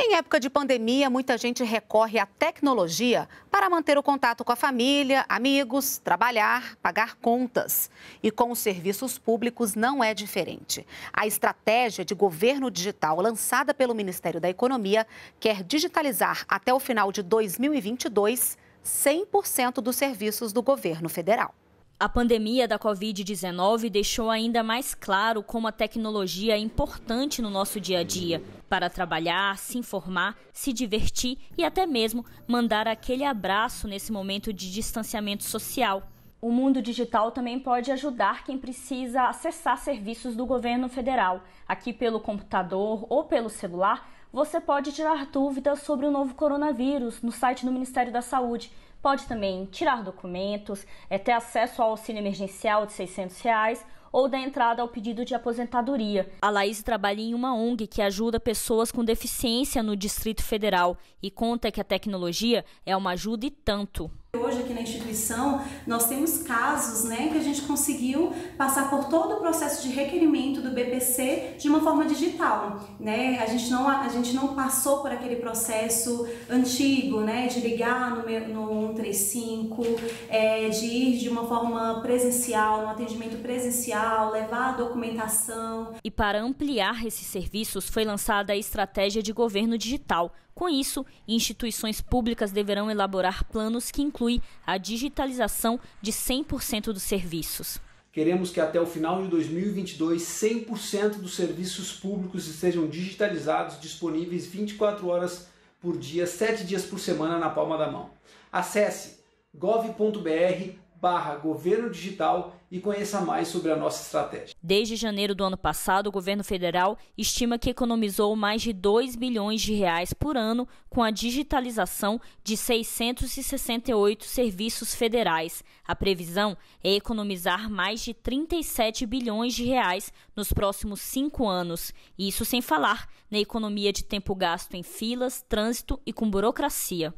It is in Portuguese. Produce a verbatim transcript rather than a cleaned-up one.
Em época de pandemia, muita gente recorre à tecnologia para manter o contato com a família, amigos, trabalhar, pagar contas. E com os serviços públicos não é diferente. A estratégia de governo digital lançada pelo Ministério da Economia quer digitalizar até o final de dois mil e vinte e dois cem por cento dos serviços do governo federal. A pandemia da covid dezenove deixou ainda mais claro como a tecnologia é importante no nosso dia a dia, para trabalhar, se informar, se divertir e até mesmo mandar aquele abraço nesse momento de distanciamento social. O mundo digital também pode ajudar quem precisa acessar serviços do governo federal. Aqui pelo computador ou pelo celular, você pode tirar dúvidas sobre o novo coronavírus no site do Ministério da Saúde. Pode também tirar documentos, é, ter acesso ao auxílio emergencial de seiscentos reais ou da entrada ao pedido de aposentadoria. A Laís trabalha em uma O N G que ajuda pessoas com deficiência no Distrito Federal e conta que a tecnologia é uma ajuda e tanto. Hoje aqui na instituição nós temos casos, né, que a gente conseguiu passar por todo o processo de requerimento do B P C de uma forma digital, né? A gente não a gente não passou por aquele processo antigo, né, de ligar no, no cento e trinta e cinco, é, de ir de uma forma presencial, no atendimento presencial, levar a documentação. E para ampliar esses serviços foi lançada a estratégia de governo digital. Com isso, instituições públicas deverão elaborar planos que incluem a digitalização de cem por cento dos serviços. Queremos que até o final de dois mil e vinte e dois, cem por cento dos serviços públicos estejam digitalizados, disponíveis vinte e quatro horas por dia, sete dias por semana na palma da mão. Acesse gov ponto br barra governo digital e conheça mais sobre a nossa estratégia. Desde janeiro do ano passado, o governo federal estima que economizou mais de dois bilhões de reais por ano com a digitalização de seiscentos e sessenta e oito serviços federais. A previsão é economizar mais de trinta e sete bilhões de reais nos próximos cinco anos. Isso sem falar na economia de tempo gasto em filas, trânsito e com burocracia.